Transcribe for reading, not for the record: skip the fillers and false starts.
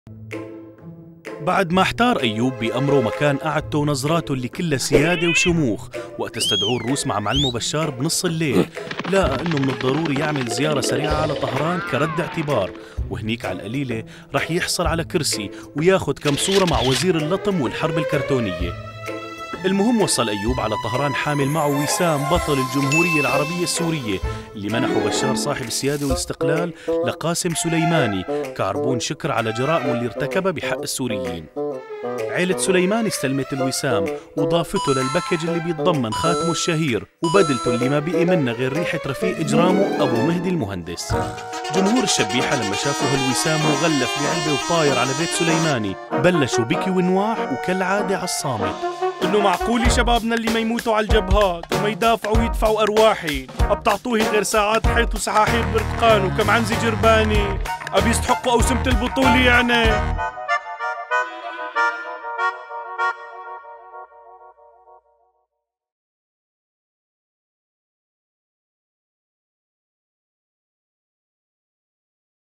بعد ما احتار أيوب بأمره مكان قعدته ونظراته اللي كلها سيادة وشموخ وقت استدعوه الروس مع معلمه بشار بنص الليل، لقى أنه من الضروري يعمل زيارة سريعة على طهران كرد اعتبار، وهنيك على القليلة رح يحصل على كرسي وياخد كم صورة مع وزير اللطم والحرب الكرتونية. المهم وصل أيوب على طهران حامل معه وسام بطل الجمهورية العربية السورية اللي منحه بشار صاحب السيادة والاستقلال لقاسم سليماني كعربون شكر على جرائمه اللي ارتكبها بحق السوريين. عيلة سليماني استلمت الوسام وضافته للباكج اللي بيتضمن خاتمه الشهير وبدلته اللي ما بقي منه غير ريحة رفيق إجرامه أبو مهدي المهندس. جمهور الشبيحة لما شافوا هالوسام مغلف بعلبة وطاير على بيت سليماني بلشوا بكي ونواح وكالعادة على الصامت. إنه معقول شبابنا اللي ما يموتوا على الجبهات وما يدافعوا ويدفعوا أرواحي أبتعطوه غير ساعات حيط وسحاحير برتقان وكم عنزة جرباني أبي يستحقوا أوسمة البطولة يعني.